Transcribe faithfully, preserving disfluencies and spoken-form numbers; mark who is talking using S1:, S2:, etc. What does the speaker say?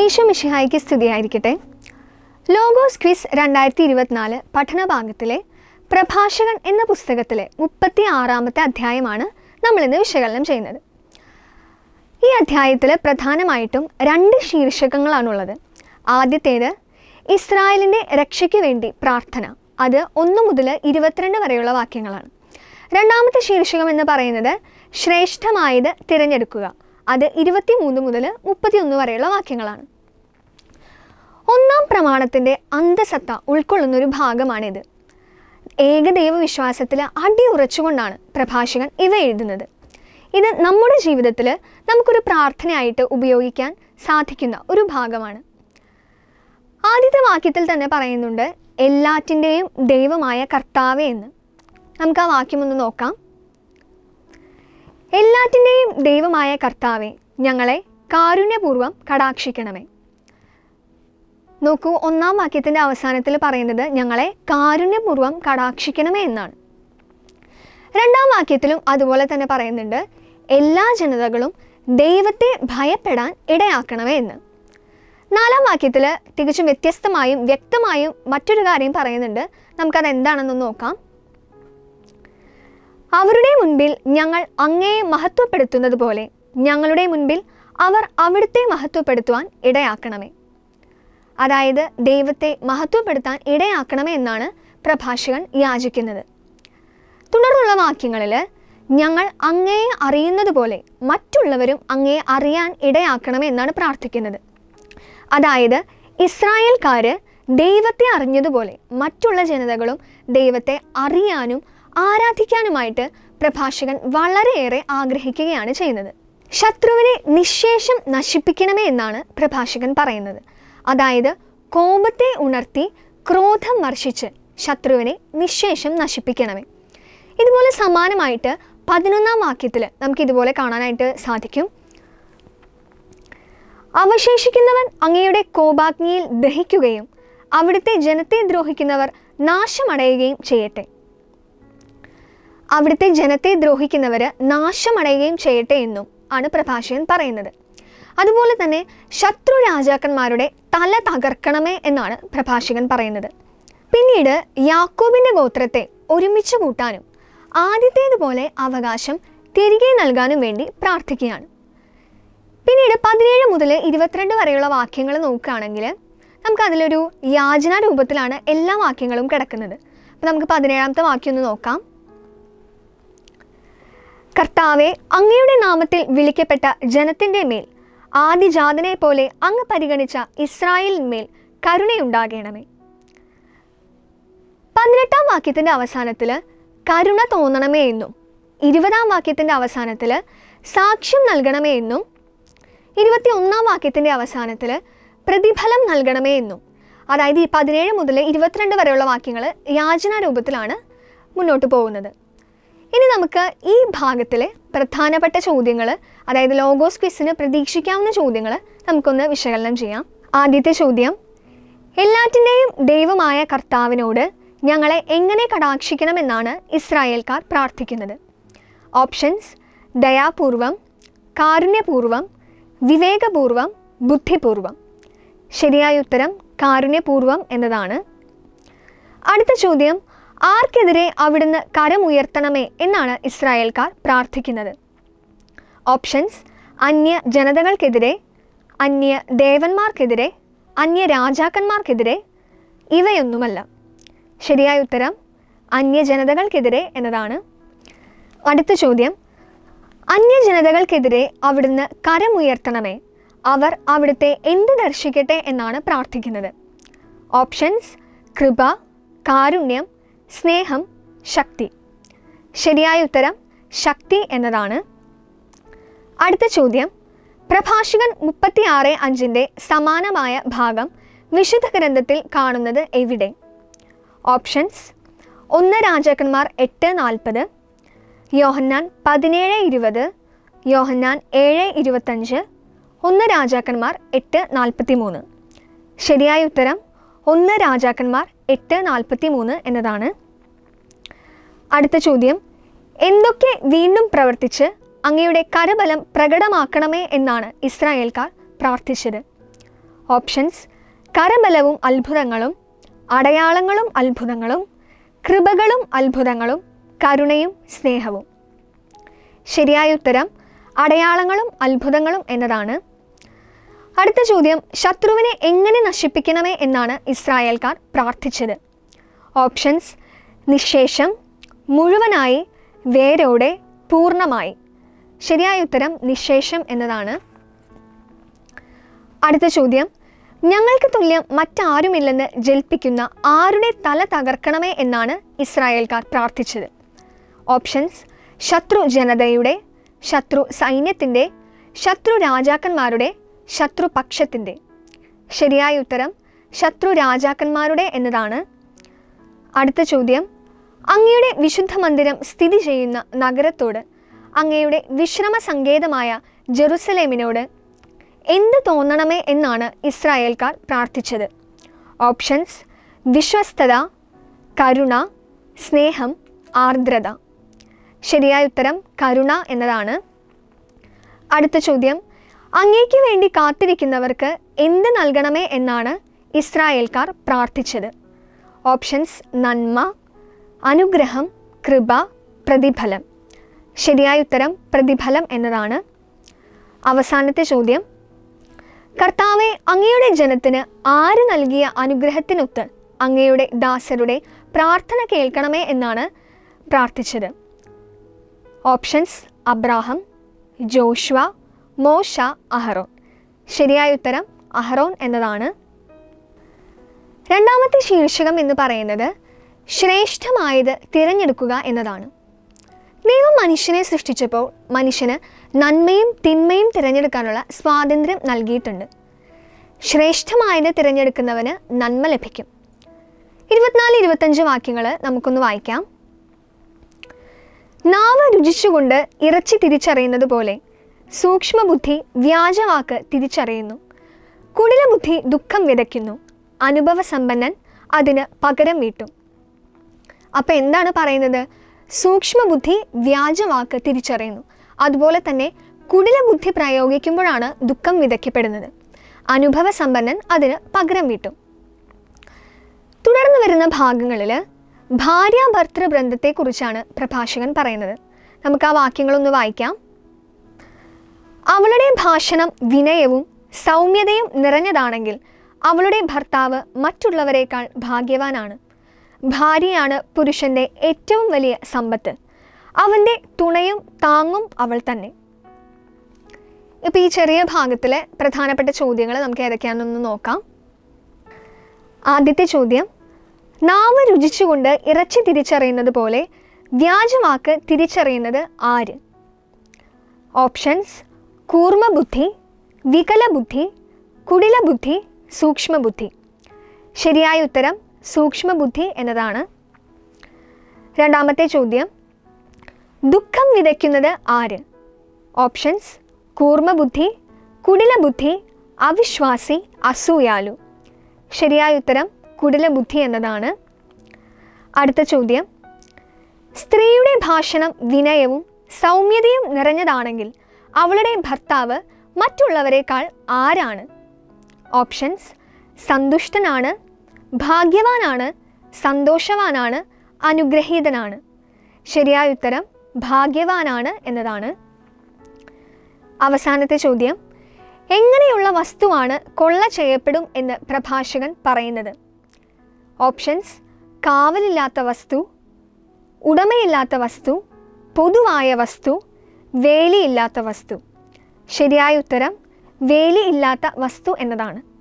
S1: ഈശോ മിശിഹായ്ക്ക് സ്തുതിയായിരിക്കട്ടെ. Logos quiz രണ്ടായിരത്തി ഇരുപത്തിനാല് പഠനഭാഗത്തിലെ പ്രഭാഷകൻ എന്ന പുസ്തകത്തിലെ മുപ്പത്തി ആറാമത്തെ അധ്യായമാണ് നമ്മളിന്ന് വിശകലനം ചെയ്യുന്നത്. ഈ അധ്യായത്തിൽ പ്രധാനമായിട്ടും രണ്ട് ശീർഷകങ്ങളാണുള്ളത്. ആദ്യത്തേത് ഇസ്രായേലിൻ്റെ രക്ഷയ്ക്ക് വേണ്ടി പ്രാർത്ഥന, അത് ഒന്ന് മുതൽ ഇരുപത്തിരണ്ട് വരെയുള്ള വാക്യങ്ങളാണ്. രണ്ടാമത്തെ ശീർഷകം എന്ന് പറയുന്നത് ശ്രേഷ്ഠമായത് തിരഞ്ഞെടുക്കുക, അത് ഇരുപത്തി മൂന്ന് മുതൽ മുപ്പത്തിയൊന്ന് വരെയുള്ള വാക്യങ്ങളാണ്. ഒന്നാം പ്രമാണത്തിൻ്റെ അന്തസത്ത ഉൾക്കൊള്ളുന്നൊരു ഭാഗമാണിത്. ഏകദൈവ വിശ്വാസത്തിൽ അടിയുറച്ചുകൊണ്ടാണ് പ്രഭാഷകൻ ഇവ എഴുതുന്നത്. ഇത് നമ്മുടെ ജീവിതത്തിൽ നമുക്കൊരു പ്രാർത്ഥനയായിട്ട് ഉപയോഗിക്കാൻ സാധിക്കുന്ന ഒരു ഭാഗമാണ്. ആദ്യത്തെ വാക്യത്തിൽ തന്നെ പറയുന്നുണ്ട്, എല്ലാറ്റിൻ്റെയും ദൈവമായ കർത്താവേ എന്ന്. നമുക്ക് ആ വാക്യം ഒന്ന് നോക്കാം. എല്ലാറ്റിൻ്റെയും ദൈവമായ കർത്താവേ, ഞങ്ങളെ കാരുണ്യപൂർവ്വം കടാക്ഷിക്കണമേ. നോക്കൂ, ഒന്നാം വാക്യത്തിൻ്റെ അവസാനത്തിൽ പറയുന്നത് ഞങ്ങളെ കാരുണ്യപൂർവ്വം കടാക്ഷിക്കണമേ എന്നാണ്. രണ്ടാം വാക്യത്തിലും അതുപോലെ തന്നെ പറയുന്നുണ്ട്, എല്ലാ ജനതകളും ദൈവത്തെ ഭയപ്പെടാൻ ഇടയാക്കണമേ എന്ന്. നാലാം വാക്യത്തിൽ തികച്ചും വ്യത്യസ്തമായും വ്യക്തമായും മറ്റൊരു കാര്യം പറയുന്നുണ്ട്. നമുക്കത് എന്താണെന്ന് നോക്കാം. അവരുടെ മുൻപിൽ ഞങ്ങൾ അങ്ങയെ മഹത്വപ്പെടുത്തുന്നത് പോലെ ഞങ്ങളുടെ മുൻപിൽ അവർ അവിടുത്തെ മഹത്വപ്പെടുത്തുവാൻ ഇടയാക്കണമേ. അതായത് ദൈവത്തെ മഹത്വപ്പെടുത്താൻ ഇടയാക്കണമേ എന്നാണ് പ്രഭാഷകൻ യാചിക്കുന്നത്. തുടർന്നുള്ള വാക്യങ്ങളിൽ ഞങ്ങൾ അങ്ങയെ അറിയുന്നത് പോലെ മറ്റുള്ളവരും അങ്ങയെ അറിയാൻ ഇടയാക്കണമേ എന്നാണ് പ്രാർത്ഥിക്കുന്നത്. അതായത് ഇസ്രായേൽക്കാർ ദൈവത്തെ അറിഞ്ഞതുപോലെ മറ്റുള്ള ജനതകളും ദൈവത്തെ അറിയാനും ആരാധിക്കാനുമായിട്ട് പ്രഭാഷകൻ വളരെയേറെ ആഗ്രഹിക്കുകയാണ് ചെയ്യുന്നത്. ശത്രുവിനെ നിശേഷം നശിപ്പിക്കണമേ എന്നാണ് പ്രഭാഷകൻ പറയുന്നത്. അതായത് കോപത്തെ ഉണർത്തി ക്രോധം വർഷിച്ച് ശത്രുവിനെ നിശേഷം നശിപ്പിക്കണമേ. ഇതുപോലെ സമാനമായിട്ട് പതിനൊന്നാം വാക്യത്തിൽ നമുക്കിതുപോലെ കാണാനായിട്ട് സാധിക്കും. അവശേഷിക്കുന്നവൻ അങ്ങയുടെ കോപാഗ്നിയിൽ ദഹിക്കുകയും അവിടുത്തെ ജനത്തെ ദ്രോഹിക്കുന്നവർ നാശമടയുകയും ചെയ്യട്ടെ. അവിടുത്തെ ജനത്തെ ദ്രോഹിക്കുന്നവർ നാശമടയുകയും ചെയ്യട്ടെ എന്നും ആണ് പ്രഭാഷകൻ പറയുന്നത്. അതുപോലെ തന്നെ ശത്രു രാജാക്കന്മാരുടെ തല തകർക്കണമേ എന്നാണ് പ്രഭാഷകൻ പറയുന്നത്. പിന്നീട് യാക്കോബിൻ്റെ ഗോത്രത്തെ ഒരുമിച്ച് കൂട്ടാനും ആദ്യത്തേതുപോലെ അവകാശം തിരികെ നൽകാനും വേണ്ടി പ്രാർത്ഥിക്കുകയാണ്. പിന്നീട് പതിനേഴ് മുതൽ ഇരുപത്തിരണ്ട് വരെയുള്ള വാക്യങ്ങൾ നോക്കുകയാണെങ്കിൽ നമുക്കതിലൊരു യാചനാ രൂപത്തിലാണ് എല്ലാ വാക്യങ്ങളും കിടക്കുന്നത്. അപ്പം നമുക്ക് പതിനേഴാമത്തെ വാക്യം ഒന്ന് നോക്കാം. കർത്താവെ, അങ്ങയുടെ നാമത്തിൽ വിളിക്കപ്പെട്ട ജനത്തിൻ്റെ മേൽ ആദിജാതനെ പോലെ അങ്ങ് പരിഗണിച്ച ഇസ്രായേലിന്മേൽ കരുണയുണ്ടാകണമേ. പതിനെട്ടാം വാക്യത്തിൻ്റെ അവസാനത്തിൽ കരുണ തോന്നണമേ എന്നും ഇരുപതാം വാക്യത്തിൻ്റെ അവസാനത്തിൽ സാക്ഷ്യം നൽകണമേ എന്നും ഇരുപത്തി ഒന്നാം വാക്യത്തിൻ്റെ അവസാനത്തിൽ പ്രതിഫലം നൽകണമേ എന്നും, അതായത് ഈ പതിനേഴ് മുതൽ ഇരുപത്തിരണ്ട് വരെയുള്ള വാക്യങ്ങൾ യാചനാ രൂപത്തിലാണ് മുന്നോട്ട് പോകുന്നത്. ഇനി നമുക്ക് ഈ ഭാഗത്തിലെ പ്രധാനപ്പെട്ട ചോദ്യങ്ങൾ, അതായത് ലോഗോസ് ക്വിസിന് പ്രതീക്ഷിക്കാവുന്ന ചോദ്യങ്ങൾ നമുക്കൊന്ന് വിശകലനം ചെയ്യാം. ആദ്യത്തെ ചോദ്യം, എല്ലാറ്റിൻ്റെയും ദൈവമായ കർത്താവിനോട് ഞങ്ങളെ എങ്ങനെ കടാക്ഷിക്കണമെന്നാണ് ഇസ്രായേൽക്കാർ പ്രാർത്ഥിക്കുന്നത്? ഓപ്ഷൻസ്: ദയാപൂർവം, കാരുണ്യപൂർവം, വിവേകപൂർവം, ബുദ്ധിപൂർവം. ശരിയായ ഉത്തരം കാരുണ്യപൂർവം എന്നതാണ്. അടുത്ത ചോദ്യം, ആർക്കെതിരെ അവിടുന്ന് കരമുയർത്തണമേ എന്നാണ് ഇസ്രായേൽക്കാർ പ്രാർത്ഥിക്കുന്നത്? ഓപ്ഷൻസ്: അന്യ ജനതകൾക്കെതിരെ, അന്യ ദേവന്മാർക്കെതിരെ, അന്യ രാജാക്കന്മാർക്കെതിരെ, ഇവയൊന്നുമല്ല. ശരിയായ ഉത്തരം അന്യജനതകൾക്കെതിരെ എന്നതാണ്. അടുത്ത ചോദ്യം, അന്യജനതകൾക്കെതിരെ അവിടുന്ന് കരമുയർത്തണമേ, അവർ അവിടുത്തെ എന്ത് ദർശിക്കട്ടെ എന്നാണ് പ്രാർത്ഥിക്കുന്നത്? ഓപ്ഷൻസ്: കൃപ, കാരുണ്യം, സ്നേഹം, ശക്തി. ശരിയായ ഉത്തരം ശക്തി എന്നതാണ്. അടുത്ത ചോദ്യം, പ്രഭാഷകൻ മുപ്പത്തി ആറ് അഞ്ചിൻ്റെ സമാനമായ ഭാഗം വിശുദ്ധ ഗ്രന്ഥത്തിൽ കാണുന്നത് എവിടെ? ഓപ്ഷൻസ്: ഒന്ന് രാജാക്കന്മാർ എട്ട് നാൽപ്പത്, യോഹന്നാൻ പതിനേഴ് ഇരുപത്, യോഹന്നാൻ ഏഴ് ഇരുപത്തഞ്ച്, ഒന്ന് രാജാക്കന്മാർ എട്ട് നാൽപ്പത്തി മൂന്ന്. ശരിയായ ഉത്തരം ഒന്ന് രാജാക്കന്മാർ എട്ട് നാൽപ്പത്തി മൂന്ന് എന്നതാണ്. അടുത്ത ചോദ്യം, എന്തൊക്കെ വീണ്ടും പ്രവർത്തിച്ച് അങ്ങയുടെ കരബലം പ്രകടമാക്കണമേ എന്നാണ് ഇസ്രായേൽക്കാർ പ്രാർത്ഥിച്ചത്? ഓപ്ഷൻസ് കരബലവും അത്ഭുതങ്ങളും, അടയാളങ്ങളും അത്ഭുതങ്ങളും, കൃപകളും അത്ഭുതങ്ങളും, കരുണയും സ്നേഹവും. ശരിയായ ഉത്തരം അടയാളങ്ങളും അത്ഭുതങ്ങളും എന്നതാണ്. അടുത്ത ചോദ്യം, ശത്രുവിനെ എങ്ങനെ നശിപ്പിക്കണമേ എന്നാണ് ഇസ്രായേൽക്കാർ പ്രാർത്ഥിച്ചത്? ഓപ്ഷൻസ് നിശേഷം, മുഴുവനായി, വേരോടെ, പൂർണ്ണമായി. ശരിയായ ഉത്തരം നിശേഷം എന്നതാണ്. അടുത്ത ചോദ്യം, ഞങ്ങൾക്ക് തുല്യം മറ്റാരുമില്ലെന്ന് ജൽപ്പിക്കുന്ന ആരുടെ തല തകർക്കണമേ എന്നാണ് ഇസ്രായേൽക്കാർ പ്രാർത്ഥിച്ചത്? ഓപ്ഷൻസ് ശത്രു ജനതയുടെ, ശത്രു സൈന്യത്തിൻ്റെ, ശത്രു രാജാക്കന്മാരുടെ, ശത്രുപക്ഷത്തിൻ്റെ. ശരിയായ ഉത്തരം ശത്രു രാജാക്കന്മാരുടെ എന്നതാണ്. അടുത്ത ചോദ്യം, അങ്ങയുടെ വിശുദ്ധ മന്ദിരം സ്ഥിതി ചെയ്യുന്ന നഗരത്തോട്, അങ്ങയുടെ വിശ്രമ സങ്കേതമായ ജെറുസലേമിനോട് എന്ത് തോന്നണമേ എന്നാണ് ഇസ്രായേൽക്കാർ പ്രാർത്ഥിച്ചത്? ഓപ്ഷൻസ് വിശ്വസ്തത, കരുണ, സ്നേഹം, ആർദ്രത. ശരിയായ ഉത്തരം കരുണ എന്നതാണ്. അടുത്ത ചോദ്യം, അങ്ങേക്ക് വേണ്ടി കാത്തിരിക്കുന്നവർക്ക് എന്ത് നൽകണമേ എന്നാണ് ഇസ്രായേൽക്കാർ പ്രാർത്ഥിച്ചത്? ഓപ്ഷൻസ് നന്മ, അനുഗ്രഹം, കൃപ, പ്രതിഫലം. ശരിയായ ഉത്തരം പ്രതിഫലം എന്നതാണ്. അവസാനത്തെ ചോദ്യം, കർത്താവെ, അങ്ങയുടെ ജനത്തിന് ആര് നൽകിയ അനുഗ്രഹത്തിനൊത്ത് അങ്ങയുടെ ദാസരുടെ പ്രാർത്ഥന കേൾക്കണമേ എന്നാണ് പ്രാർത്ഥിച്ചത്? ഓപ്ഷൻസ് അബ്രാഹം, ജോഷ്വ, മോശ, അഹറോൻ. ശരിയായ ഉത്തരം അഹറോൻ എന്നതാണ്. രണ്ടാമത്തെ ശീർഷകം എന്ന് പറയുന്നത് ശ്രേഷ്ഠമായത് തിരഞ്ഞെടുക്കുക എന്നതാണ്. ദൈവം മനുഷ്യനെ സൃഷ്ടിച്ചപ്പോൾ മനുഷ്യന് നന്മയും തിന്മയും തിരഞ്ഞെടുക്കാനുള്ള സ്വാതന്ത്ര്യം നൽകിയിട്ടുണ്ട്. ശ്രേഷ്ഠമായത് തിരഞ്ഞെടുക്കുന്നവന് നന്മ ലഭിക്കും. ഇരുപത്തിനാല് ഇരുപത്തഞ്ച് വാക്യങ്ങൾ നമുക്കൊന്ന് വായിക്കാം. നാവ് രുചിച്ചുകൊണ്ട് ഇറച്ചി തിരിച്ചറിയുന്നത് പോലെ സൂക്ഷ്മബുദ്ധി വ്യാജവാക്ക് തിരിച്ചറിയുന്നു. കുടിലബുദ്ധി ദുഃഖം വിതയ്ക്കുന്നു, അനുഭവസമ്പന്നൻ അതിന് പകരം വീട്ടും. അപ്പം എന്താണ് പറയുന്നത്? സൂക്ഷ്മബുദ്ധി വ്യാജവാക്ക് തിരിച്ചറിയുന്നു, അതുപോലെ തന്നെ കുടിലബുദ്ധി പ്രയോഗിക്കുമ്പോഴാണ് ദുഃഖം വിതയ്ക്കപ്പെടുന്നത്. അനുഭവസമ്പന്നൻ അതിന് പകരം വീട്ടും. തുടർന്ന് വരുന്ന ഭാഗങ്ങളിൽ ഭാര്യാഭർത്തൃ ബന്ധത്തെക്കുറിച്ചാണ് പ്രഭാഷകൻ പറയുന്നത്. നമുക്ക് ആ വാക്യങ്ങളൊന്ന് വായിക്കാം. അവളുടെ ഭാഷണം വിനയവും സൗമ്യതയും നിറഞ്ഞതാണെങ്കിൽ അവളുടെ ഭർത്താവ് മറ്റുള്ളവരെക്കാൾ ഭാഗ്യവാനാണ്. ഭാര്യയാണ് പുരുഷൻ്റെ ഏറ്റവും വലിയ സമ്പത്ത്, അവൻ്റെ തുണയും താങ്ങും അവൾ തന്നെ. ഇപ്പോൾ ഈ ചെറിയ ഭാഗത്തിലെ പ്രധാനപ്പെട്ട ചോദ്യങ്ങൾ നമുക്ക് ഏതൊക്കെയാണെന്നൊന്ന് നോക്കാം. ആദ്യത്തെ ചോദ്യം, നാവ് രുചിച്ചുകൊണ്ട് ഇറച്ചി തിരിച്ചറിയുന്നത് പോലെ വ്യാജവാക്ക് തിരിച്ചറിയുന്നത് ആര്? ഓപ്ഷൻസ് കൂർമ്മബുദ്ധി, വികലബുദ്ധി, കുടിലബുദ്ധി, സൂക്ഷ്മബുദ്ധി. ശരിയായ ഉത്തരം സൂക്ഷ്മബുദ്ധി എന്നതാണ്. രണ്ടാമത്തെ ചോദ്യം, ദുഃഖം വിതയ്ക്കുന്നത് ആര്? ഓപ്ഷൻസ് കൂർമ്മബുദ്ധി, കുടിലബുദ്ധി, അവിശ്വാസി, അസൂയാലു. ശരിയായ ഉത്തരം കുടിലബുദ്ധി എന്നതാണ്. അടുത്ത ചോദ്യം, സ്ത്രീയുടെ ഭാഷണം വിനയവും സൗമ്യതയും നിറഞ്ഞതാണെങ്കിൽ അവളുടെ ഭർത്താവ് മറ്റുള്ളവരെക്കാൾ ആരാണ്? ഓപ്ഷൻസ് സന്തുഷ്ടനാണ്, ഭാഗ്യവാനാണ്, സന്തോഷവാനാണ്, അനുഗ്രഹീതനാണ്. ശരിയായ ഉത്തരം ഭാഗ്യവാനാണ് എന്നതാണ്. അവസാനത്തെ ചോദ്യം, എങ്ങനെയുള്ള വസ്തുവാണ് കൊള്ള ചെയ്യപ്പെടും എന്ന് പ്രഭാഷകൻ പറയുന്നത്? ഓപ്ഷൻസ് കാവലില്ലാത്ത വസ്തു, ഉടമയില്ലാത്ത വസ്തു, പൊതുവായ വസ്തു, വേലിയില്ലാത്ത വസ്തു. ശരിയായ ഉത്തരം വേലിയില്ലാത്ത വസ്തു എന്നതാണ്.